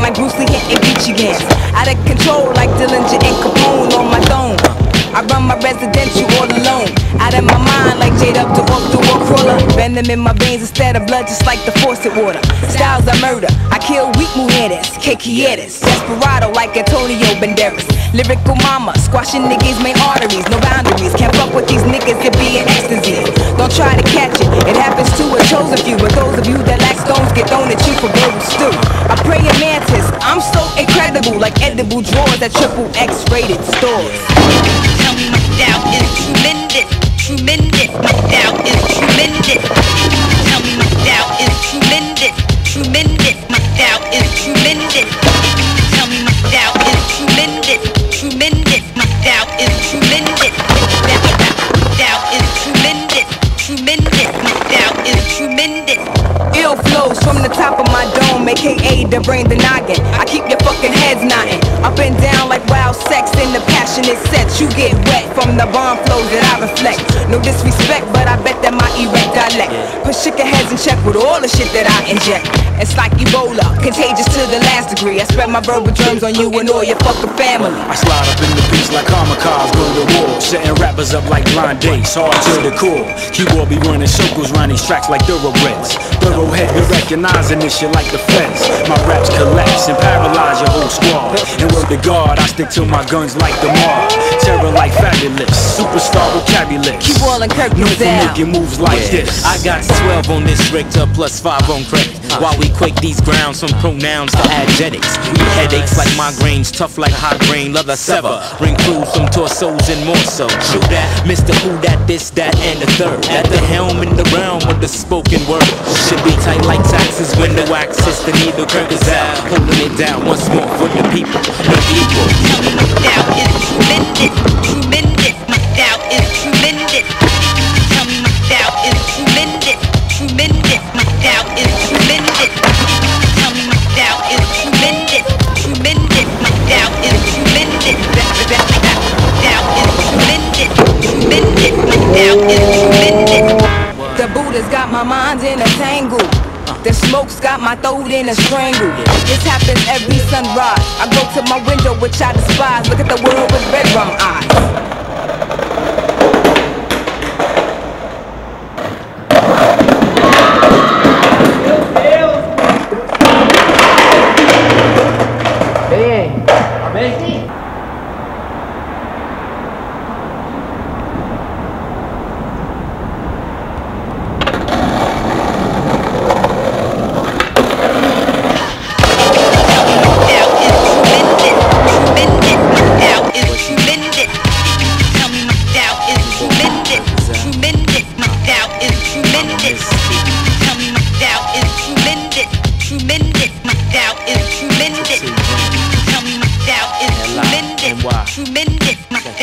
like Bruce Lee hitting Gucci Gans. Out of control like Dillinger and Capone on my throne. I run my residential all alone. Out of my mind like Jade up to walk through a crawler. Venom in my veins instead of blood, just like the faucet water. Styles I murder, I kill weak mujeres, quieres. Desperado like Antonio Banderas. Lyrical mama, squashing niggas' main arteries. No boundaries, can't fuck with these niggas, it be in ecstasy. Don't try to catch it, it happens to a chosen few. But those of you that lack stones get thrown at you for global stew. I pray in mantis, I'm so incredible. Like edible drawers at XXX rated stores. Tell me my style is tremendous, tremendous. My style is tremendous. Tell me my style is tremendous, tremendous. My style is tremendous. Tell me my style is tremendous, tremendous. My style is tremendous. Style is tremendous, tremendous. My style is tremendous. Ill flows from the top of my dome, aka the brain, the noggin. I keep your fucking heads nodding, up and down like wild sex in the passionate sets. You get wet from the bomb flows that I reflect. No disrespect, but I bet that my erect dialect put chicken heads in check with all the shit that I inject. It's like Ebola, contagious to the last degree. I spread my verbal germs on you and all your fucking family. I slide up in the beats like kamikaze, go to war, setting rappers up like blind dates, hard to the core. Keyboard be running circles round these tracks like thoroughbreds. Thoroughhead, you're recognizing this shit like the feds. My raps collapse and paralyze your whole squad. And word to God, I stick to my guns like the mob. Terror like fabulous, superstar vocabulary. Keep all and Kirk known for making moves like this. I got 12 on this Richter plus 5 on credit. While we quake these grounds from pronouns to adjectives. Headaches like migraines, tough like hot grain, leather sever. Ring crews from torsos and more so. True that, Mr. Who that, this, that, and the third. At the helm in the realm of the spoken word. Should be tight like taxes when the wax hits the needle curve is out. Holding it down once more for the people, the equal. Tell me my style is tremendous, tremendous. My style is tremendous. Tell me my style is tremendous, tremendous. My style is tremendous. Tell me my style is tremendous, tremendous. My style is tremendous. Style is tremendous, tremendous. My style is tremendous. The Buddha's got my mind in a tangle. The smoke's got my throat in a strangle. This happens every sunrise. I go to my window, which I despise. Look at the world with red rum eyes. Tremendous.